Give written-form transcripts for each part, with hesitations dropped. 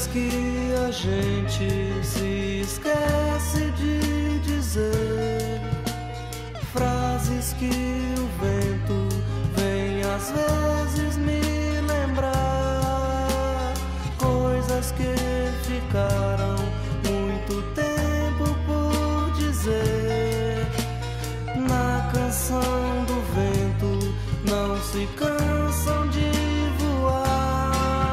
que a gente se esquece de dizer, frases que o vento vem às vezes me lembrar, coisas que ficaram muito tempo por dizer. Na canção do vento não se cansam de voar.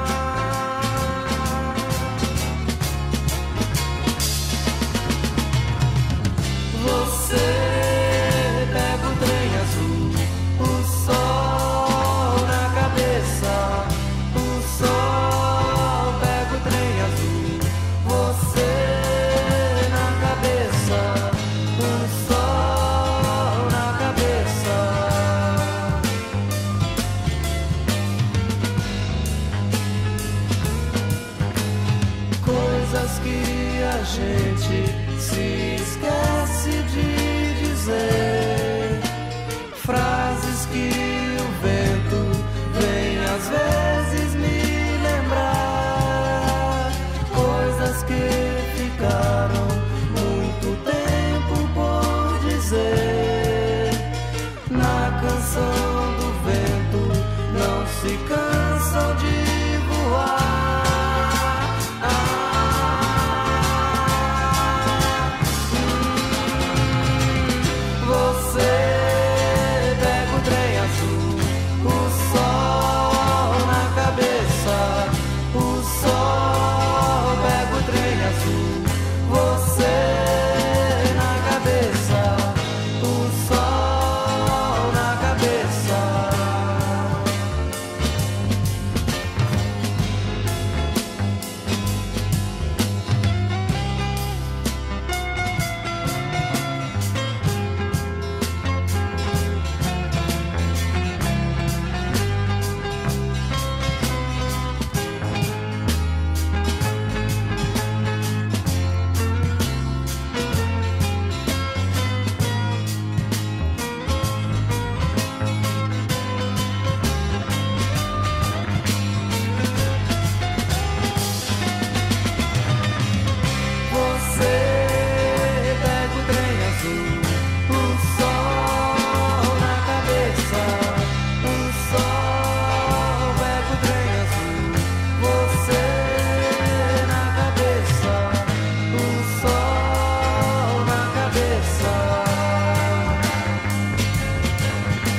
Você pega o trem azul, o sol na cabeça, o sol pega o trem azul, você na cabeça, o sol na cabeça. Coisas que a gente se esquece de dizer, frases que o vento vem às vezes me lembrar, coisas que ficaram muito tempo por dizer. Na canção do vento não se cansam de voar. Você pega o trem azul, o sol na cabeça, o sol pega o trem azul, você na cabeça, o sol na cabeça.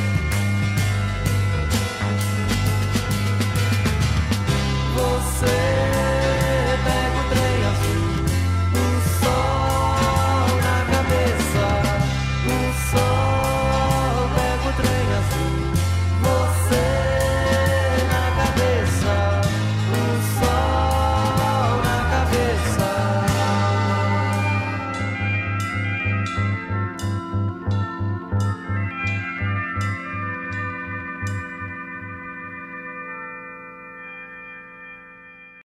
Você